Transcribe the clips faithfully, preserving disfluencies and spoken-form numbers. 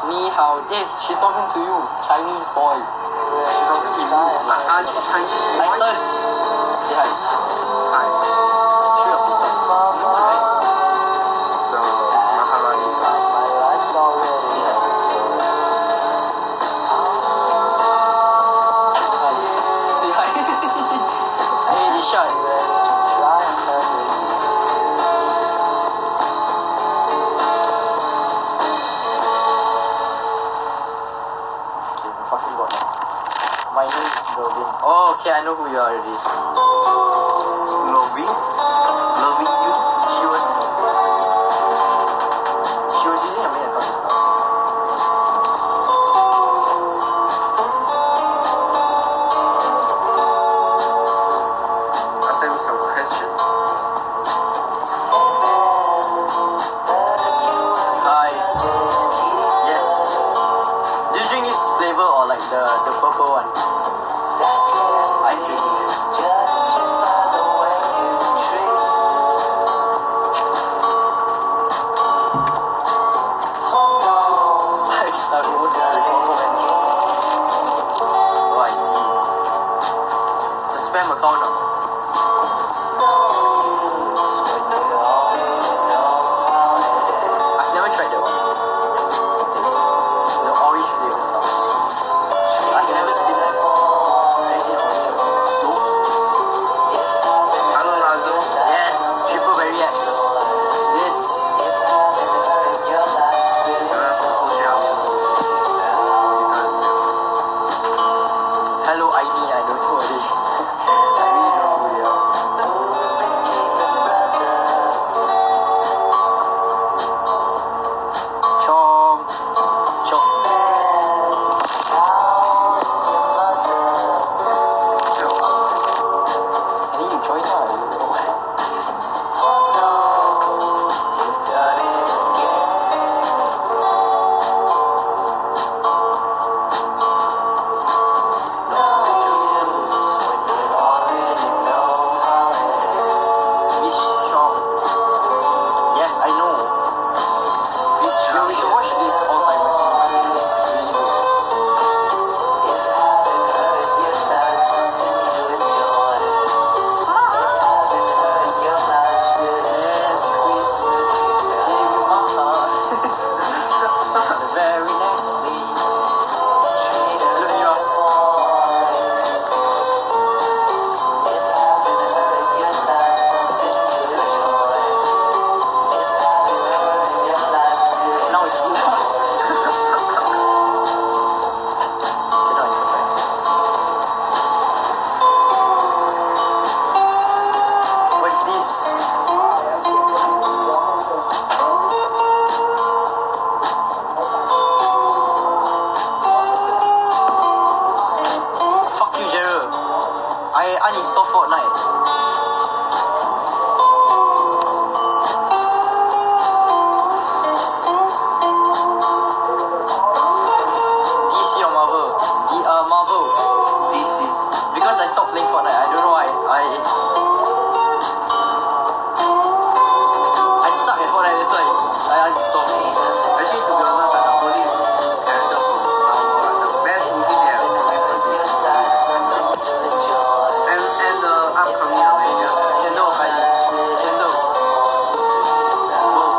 Ni hao. Eh, she's talking to you, Chinese boy. She's talking to you. Like, are you Chinese boy? Like us. Say hi. Hi. Show your face. No, right? The Maharani. Say hi. Say hi. Hey, Ishan. My name is Lovin. Oh, okay, I know who you are already. Loving? Loving you? She was... She was using a main account just now. Ask them some questions. Hi. Yes. Do you drink this flavor or like the, the purple one? I drink this. I almost hit the compliment. Oh, I see. It's a spam account now. I've never tried that one. The orange flavor sauce. I've never seen that. I've seen orange. No? Hello, Lazo. Yes, triple berry X. This. Hello, I D. I don't know what it is. I really don't know who they are. Chom. Chom. I need to join now. I don't know. Fish Chom. Yes, I know. Which we should watch this all timers. It's really good. Yes, Christmas gave you my heart. The very next day. Look me up. Now it's full. Okay, now it's perfect. What is this? Fuck you, Gerald. I uninstall Fortnite. D C or Marvel? D- uh, Marvel. D C. Because I stopped playing Fortnite. I don't know why. I I suck at Fortnite. That's why I uninstalled. Actually, to be honest, like, the only character from Marvel, like, the best movie they have ever produced. And, and the upcoming Avengers. Kendall, Kylie. Kendall. Both.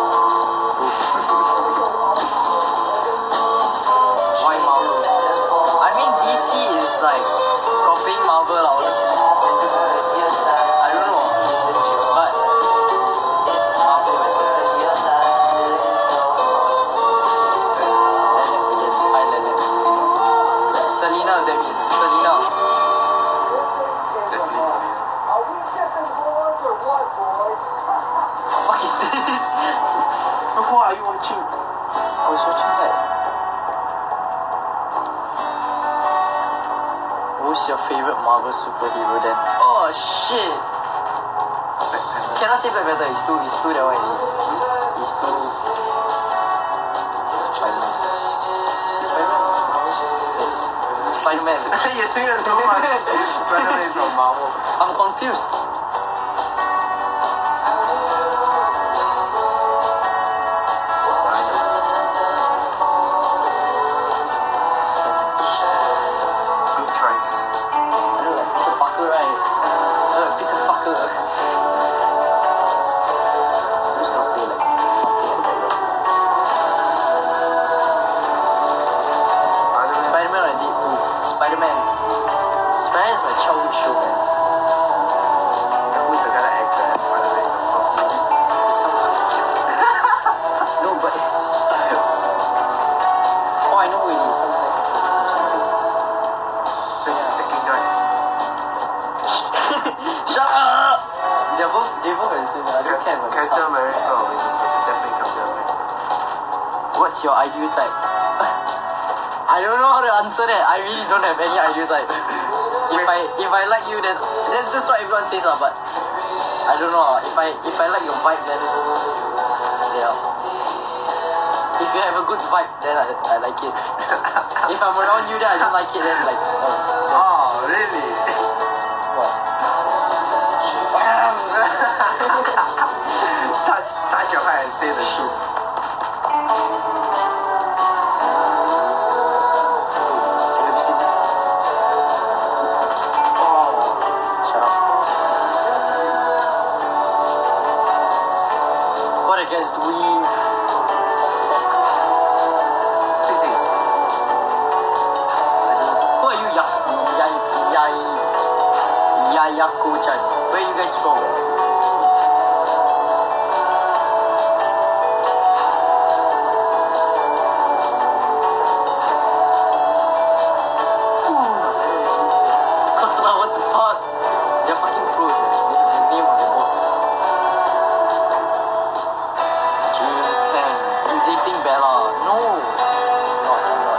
Why Marvel? I mean, D C is like copying Marvel, lah, honestly. I don't know. But Marvel. Selena, that means Selena. Definitely so. What is this? What are you watching? I was watching that. Who's your favorite Marvel superhero then? Oh shit! Black Panther. Cannot say Black Panther. It's too. It's too that one. It's too. Spider-Man. Spider-Man. Yes. Spider-Man. You think that's so much? Spider-Man is from Marvel. I'm confused. Spider-Man or Deadpool? Spider-Man. Spider-Man is my childhood show, man. Who's the guy that acted as Spider-Man in the first movie? It's some No, but oh, I know who it is. Some There's a second guy. Shut up! They're both, they both are the same. I don't care about the Captain cast. America or Winter Soldier. Definitely Captain America. What's your ideal type? I don't know how to answer that. I really don't have any ideal type. If I if I like you, then, then that's what everyone says, uh, but I don't know. Uh, if I if I like your vibe, then yeah. If you have a good vibe, then I, I like it. If I'm around you, then I don't like it, then like oh. Oh, really? What? touch, touch your heart and say the truth. Have you seen this? Oh, shut up. What I guess doing? Three things. Who are you, ya ya ya Yayako-chan? Where are you guys from? Kosala, what the fuck? They're fucking pros, eh? They have the name on the box. Jin Tang. You dating Bella? No. No, I'm not.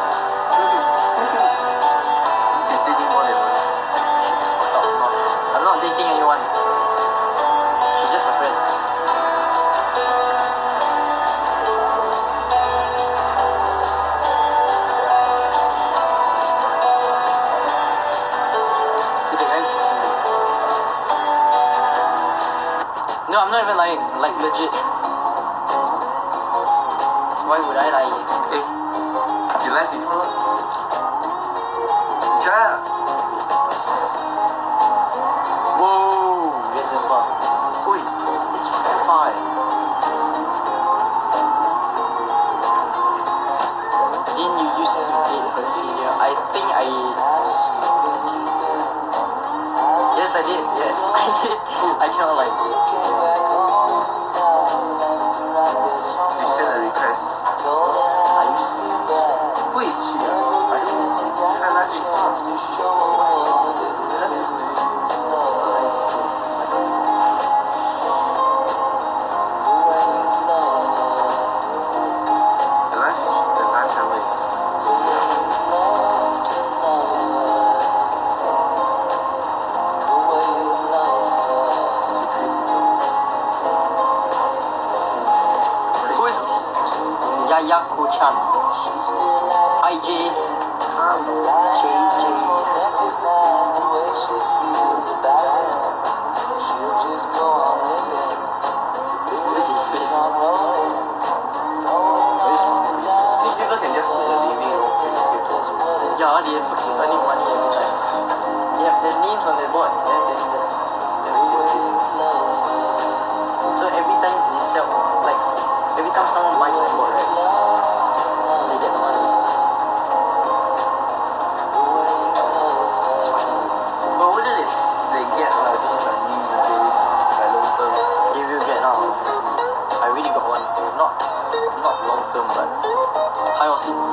He's dating more than one. Fuck up, I'm not. I'm not dating anyone. She's just my friend. See, the guy's fucking weird. No, I'm not even lying. Like, legit. Why would I lie? Hey, you left before? Shut up. Whoa, there's a far. Oi, it's fucking far. Didn't you used to date her senior? I think I. Yes, I did. Yes, I did. I cannot lie. You sent a request. I used to. Who is she? I don't know. I left before. The life, the lifetime is. Who's Yayako-chan? Hi, Jay. J J. Look at his face. These people can just make a living off these people. Yeah, they are fucking earning money every time. They have their names on their board. Then they, they, they post it. So every time they sell, like every time someone buys one board, right, they get the money. It's fucking good. But what it is, they get like those like new days, like long term. They will get now, obviously. I really got one. Not not long term, but high or sleep.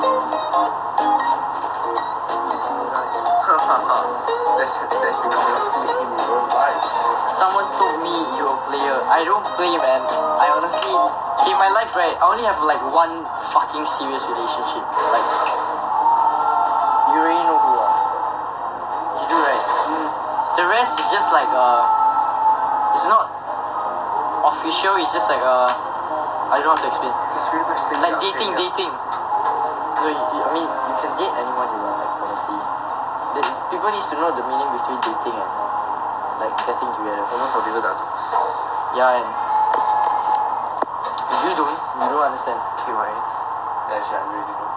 So nice. that's that's because you're sleeping in your own life. Someone told me you're a player. I don't play, man. I honestly, in my life, right, I only have like one fucking serious relationship. Like, you already know who, uh, you do, right? Mm. The rest is just like, uh, it's not official. It's just like, uh, I don't know how to explain. It's really much thing Like about dating, failure. dating. So, you, you- I mean, you can date anyone you want, like, honestly. The, people need to know the meaning between dating and, like, getting together. Most of people doesn't. Yeah, and if you don't, you don't understand. K Y S. Actually, I really don't.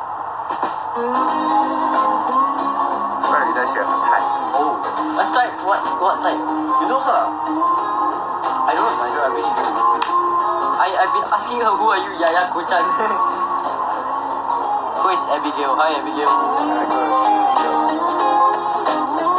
But I realize you have a type. Oh, a type? What? What type? You know her? I don't. I don't. I really don't. I I've been asking her, who are you, Yayako-chan? Who are is Abigail. Hi, Abigail. I go to see you.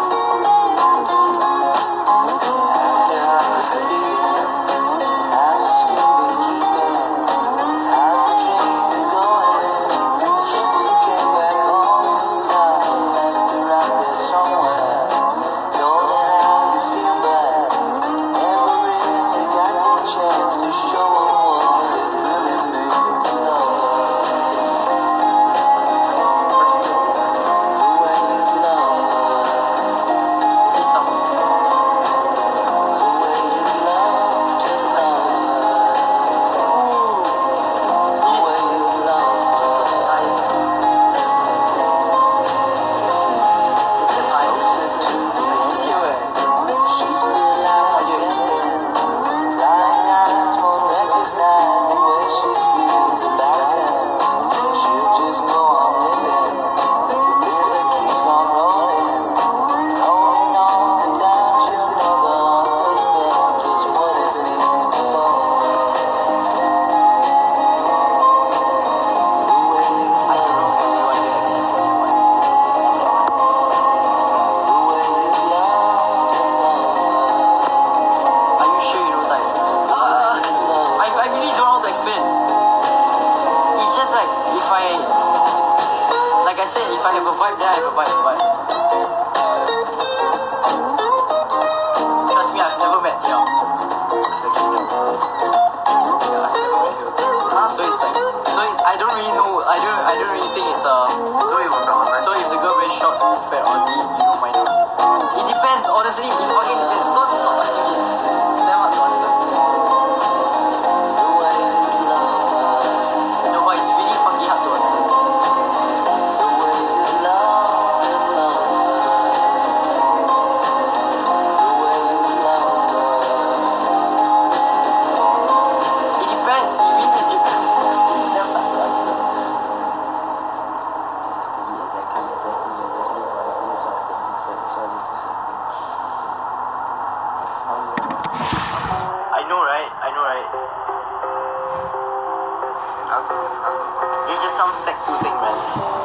It's just some sec two thing, man.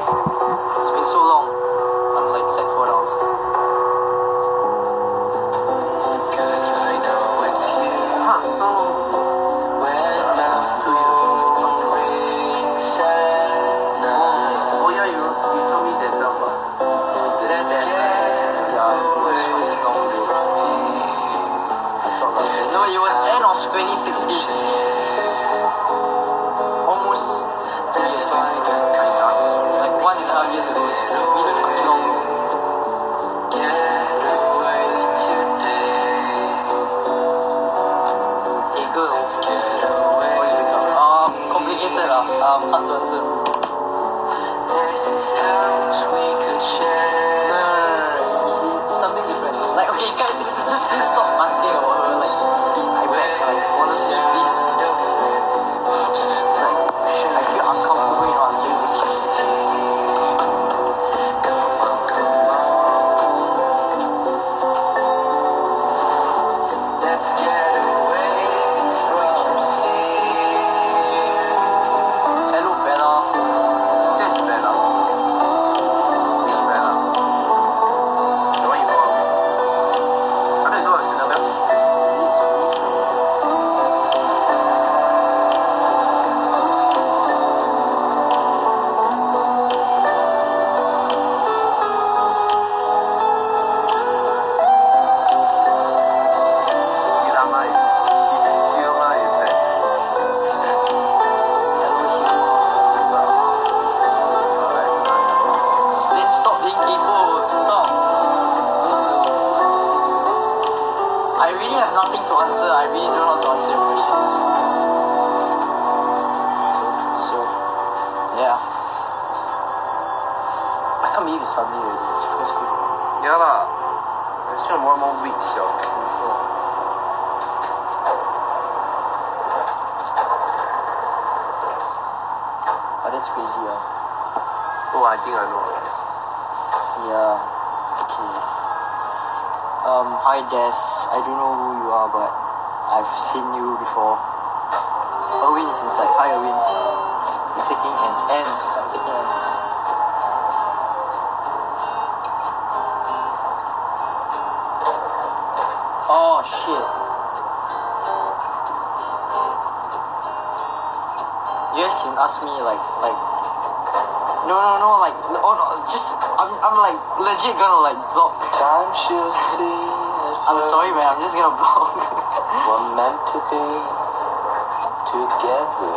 It's been so long. I'm like sec four now. Huh, so Oh yeah, you you told me that um, that that yeah, it was fucking long ago. I thought last year. no, it was end of twenty sixteen. Almost two years. Kind of. Like one and a half years ago. It's really fucking long ago. Hey girl. What you think of? Um, complicated lah. Um, hard to answer. No, no, no, no. It's, it's something different. Like, okay, can just, just please stop asking about her. Like, please, I beg. Like, honestly, please. It's like, I feel uncomfortable in answering these questions. Hello, Bella. That's Bella. Which Bella? The one you know of? I don't know, it's in the maps. Please, please. Hirama is Hirama is like Hello, Hugh. alright, nice. Then stop being kaypoh. Stop. Just to. I really have nothing to answer. I really don't know how to answer your questions. So, yeah. I can't believe it's Sunday already. It's first week. Yeah lah. It's still one more week, so. But that's crazy, yeah. Oh, I think I know. Yeah. Okay. Um, hi Des. I don't know who you are, but I've seen you before. Erwin is inside. Hi Erwin. I'm taking ends. Ends. I'm taking ends. Oh shit. You guys can ask me like like no no no like oh no just I'm I'm like legit gonna like block. Time she'll see. I'm sorry man, I'm just gonna block. We're meant to be together.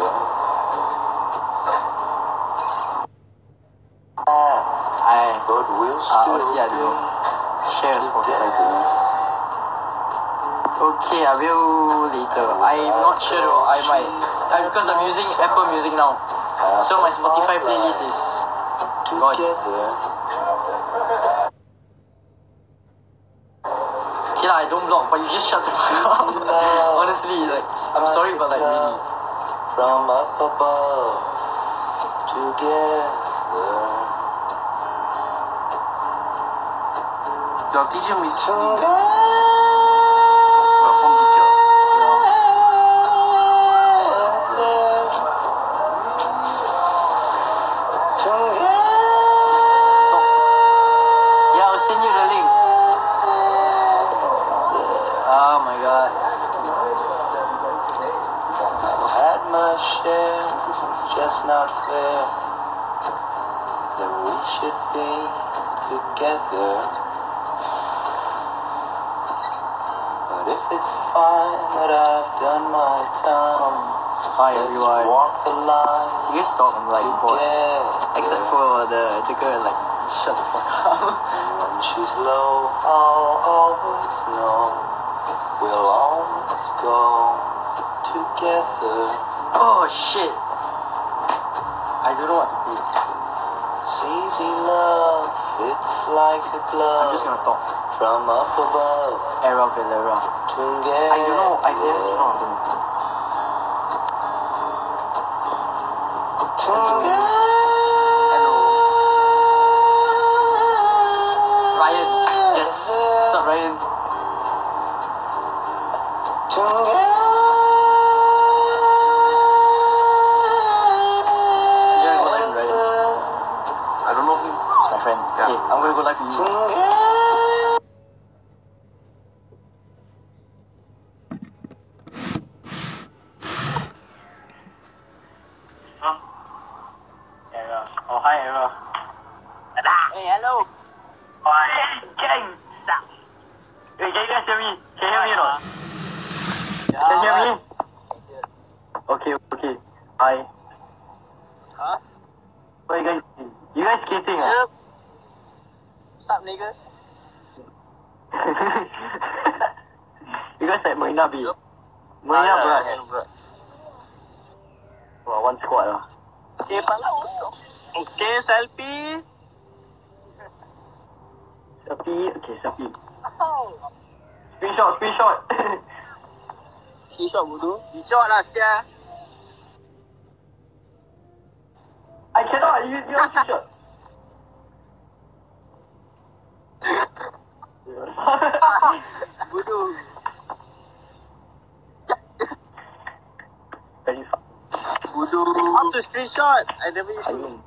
I But we'll uh, still honestly I don't know. Share a Spotify together. please. Okay, I will later. I'm not sure though. I might uh, because I'm using Apple Music now. So my Spotify playlist is gone. Together. Okay lah, I don't block, but you just shut the fuck up. Honestly, like I'm sorry, but like really. From up above. Together. Your teacher miss me. Together. Your form teacher. Stop. Yeah, I'll send you the link. Oh my god. Had my share, it's just not fair that we should be together. But if it's fine that I've done my time, Hi let's everyone. walk the line You guys talk, I'm like bored. together. Except for the the girl, like shut the fuck up. When she's low, I'll always know we'll always go together. Oh shit. I don't know what to do. It's easy love, it's like a glove. I'm just gonna talk. From up above, Era Valera. together. I don't know. I've never seen all of them before. Together. Hello. Ryan. Yes. What's up, Ryan? Together. You wanna go live with Ryan? I don't know him. It's my friend. Yeah. Okay, I'm gonna go live with you. Together. Era. Oh, hi, Era. Hey, hello. Oh, hey, gang. Hey, can you guys hear me? Can you hear me or not? Can you hear me? Okay, okay. Hi. Huh? What you guys doing? You guys skating, ah? What's up, nigga? You guys at Marina Bay? Yup. Marina Ah, Barrage. yeah, yeah, Wow, one squad lah. Okay, pala untuk. Okay, selfie. Sapi, okay, sapi. Oh. Screenshot, screenshot. Screenshot bodoh. Screenshot lah, sia. I cannot, you, you don't screenshot. Bodoh. Very fun. Bodoh. How to screenshot? I never use it. Ayun.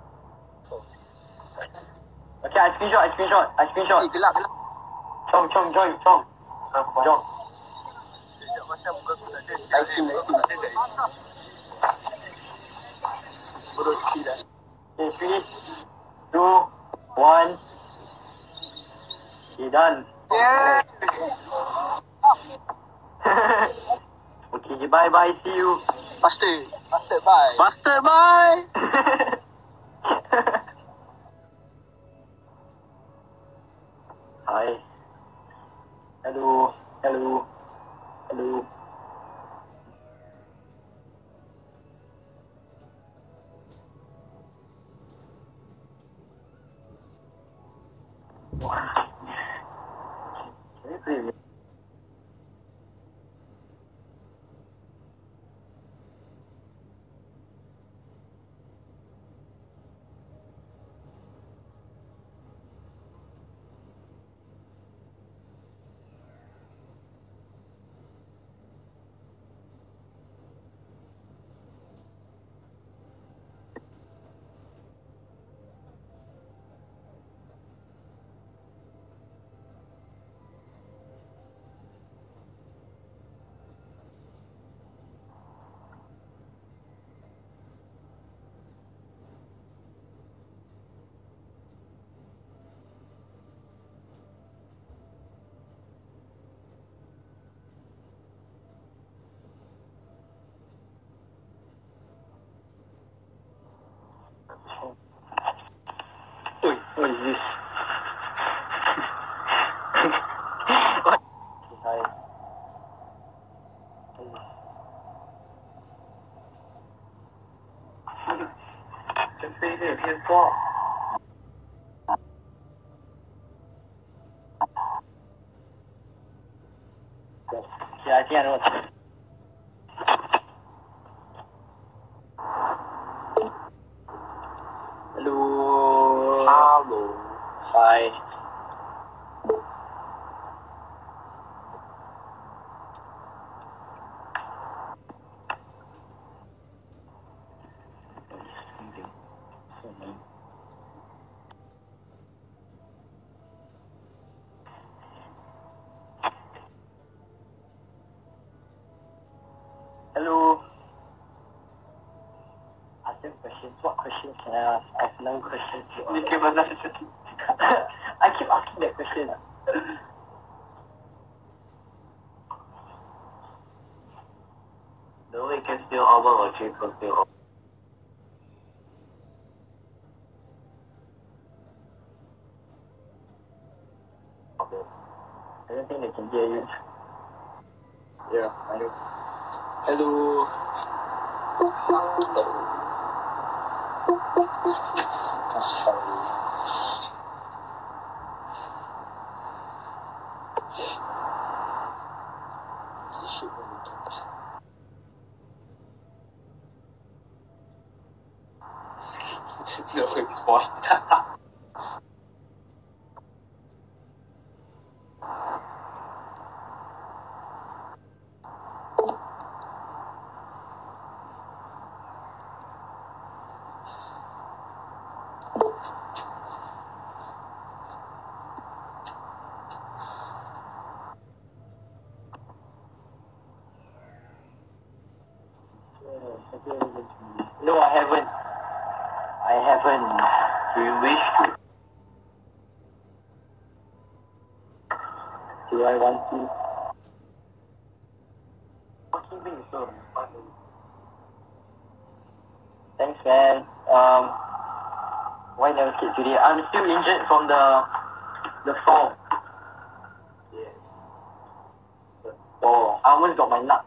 Okay, I screenshot, I screenshot, I screenshot. Eh, gelap, gelap. Chong, chong, join, chong. Jom. Macam muka aku tak ada. Lighting, lighting. Bodoh, tidak. Okay, three, two, one. Okay, done. Yeah. Okay, bye bye, see you. Bastard. Bastard, bye. Bastard, bye. Hi. Hello. Hello. Hello. Can you play me? fuck? Yeah, I think I know what's happening. Hello. Hello. Hi. Hello. Ask them questions. What questions can I ask? I have no questions to ask. I keep asking that question. The way can still album or change for still. I don't think they can hear you. Yeah, I know. Hello. I'm sorry. No, it's fine. No, I haven't. I haven't. Do you wish to? Do I want to? Fucking thing is so funny. Thanks, man. Um, why never skate today? I'm still injured from the the fall. Yeah. Oh, I almost got my nuts.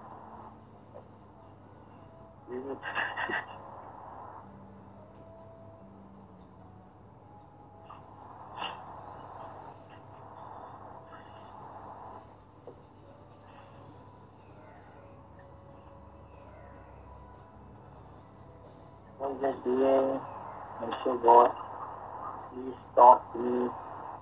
What is that doing? I'm so bored. Please stop me.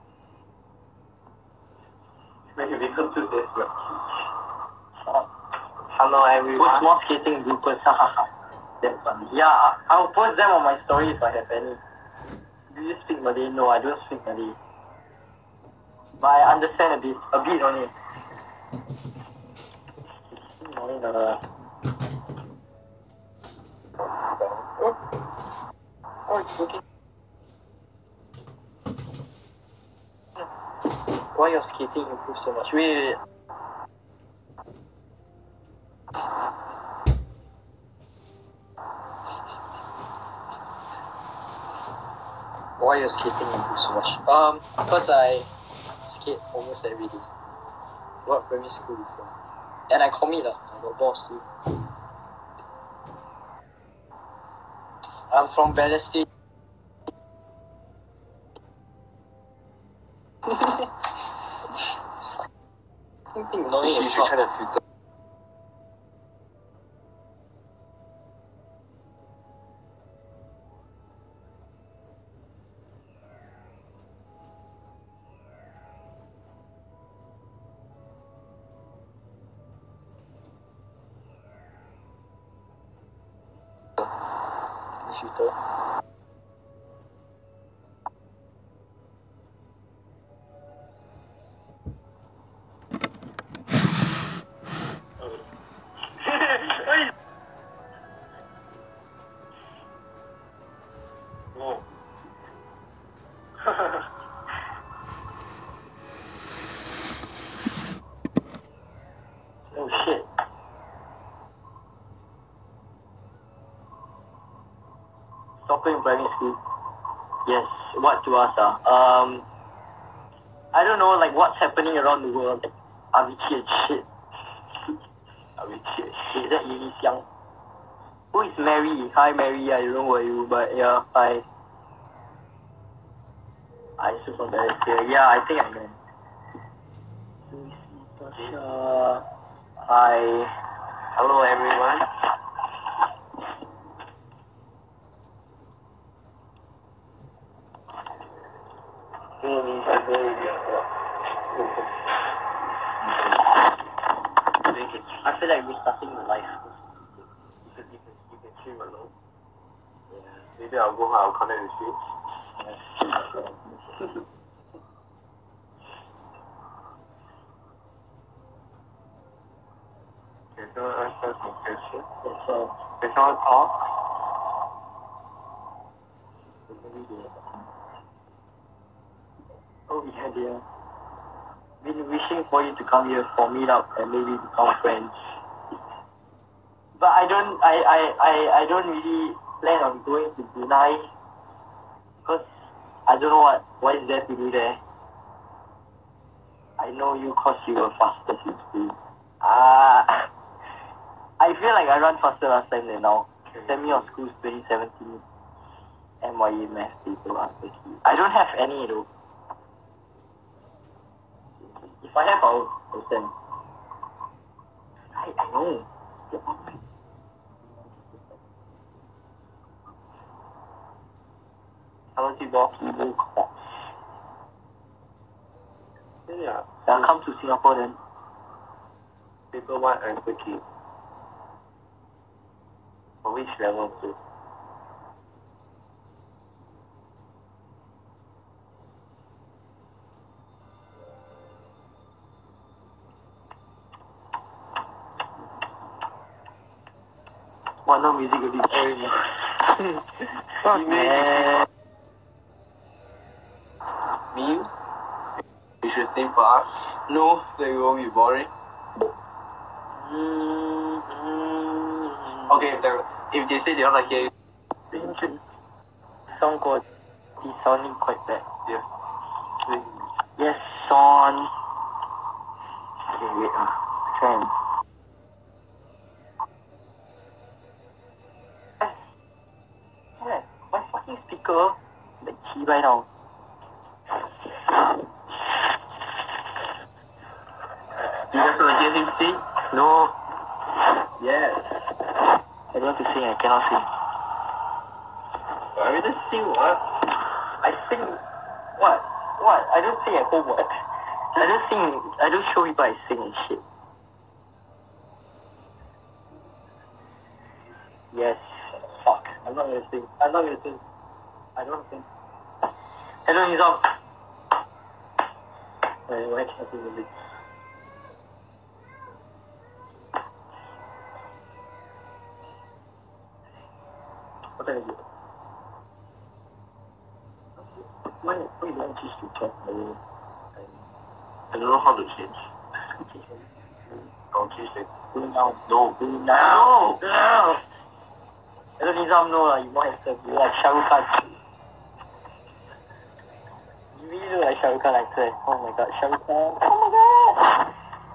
Maybe because to this. Stop. Hello Post everyone. more skating bloopers. That's funny. Yeah, I- I'll post them on my story if I have any. Do you speak Malay? No, I don't speak Malay. But I understand a bit. A bit only. Annoying, uh. Oh, oh, it's working. Why your skating improve so much? Wait, wait, wait. Why your skating improve so much? Um, because I skate almost every day. What primary school you from? And I commit lah. I got balls too. I'm from Balestier. It's fucking thing annoying You as should fuck. try to filter. The filter. Oh. Oh shit. Soccer in primary school. Yes, what to us ah? Um, I don't know, like what's happening around the world. Like, Avicii and shit. Avicii and shit. Is that Yuni Xiang? Who is Mary? Hi Mary, I don't know who are you, but yeah, hi. I super embarrassed here. Yeah, I think I know. Natasha. Hi. Hello, everyone. I feel like restarting the life. You can, you can, you can stream alone. Yeah. Maybe I'll go home. I'll connect with you. Okay, so answer some questions. So, Can someone talk? oh yeah, dear. Been wishing for you to come here for meetup and maybe become friends. But I don't, I, I, I, I don't really plan on going to Brunei because I don't know what, what is there to do there. I know you cause you were fastest in school. Ah, uh, I feel like I run faster last time than now. Send me of school's twenty seventeen N Y E math paper last week. I don't have any though. If I have, I'll, I'll send. I, I know. Hello, T-Box. Yeah. I'll come to Singapore then. Paper one answer key. For which level two? What, no music will be boring. Fuck, man. Me? You should think for us. No, that it won't be boring. Mm-hmm. Okay, if, if they say they want to hear you. Song got, he's sounding quite bad. Yes. Yes, Sean. Okay, wait, uh, Sean. Yeah, my fucking speaker, like, key right now. You guys want to hear him sing? No, Yes. I don't want to sing, I cannot sing. I mean, just sing what? I sing, what? What? I don't sing at home, what? I don't sing, I don't show people I sing and shit. Yes. Fuck. I'm not gonna sing. I'm not gonna sing. I don't sing. Hello, Nizam. Wait, why can't I sing the lyrics? What time is it? Why, why you don't choose to talk? I don't know how to change. I'll change it. Do it now. No. Do it now. No. No. Hello, Nizam, no, lah. You more handsome. You like Shah Rukh Khan. You really look like Shah Rukh Khan actor. Oh my god, Shah Rukh Khan. Oh my god.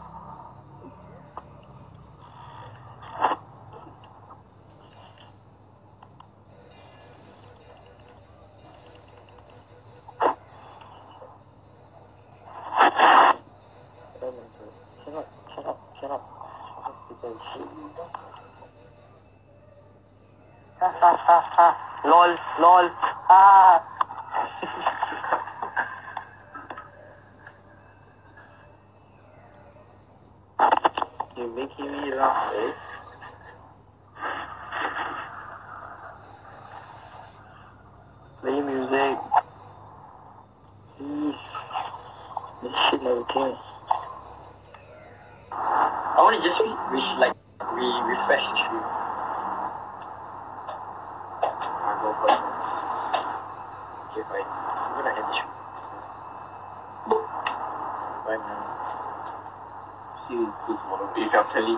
Shut up, shut up, shut up. Ha ha ha ha. Lol, lol. Ha. You're making me laugh, eh? Play music. Please. This shit never came. I want to just re like re refresh the stream. I'll go first. Okay, fine. I'm gonna end the stream. Bye, man. See you tomorrow. If I'm telling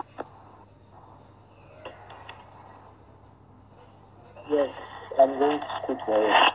Yes, I'm going to school tomorrow.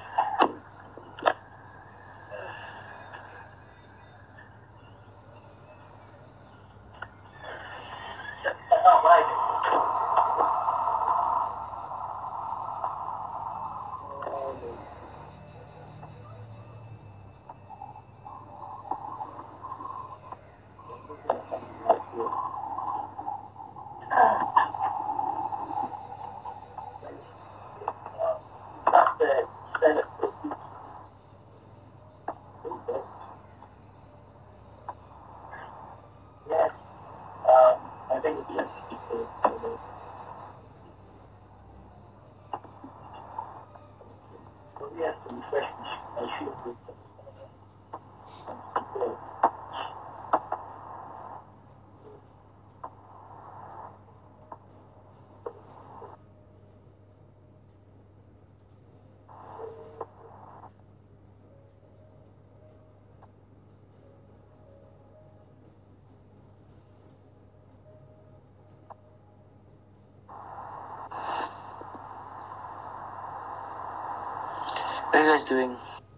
What are you guys doing?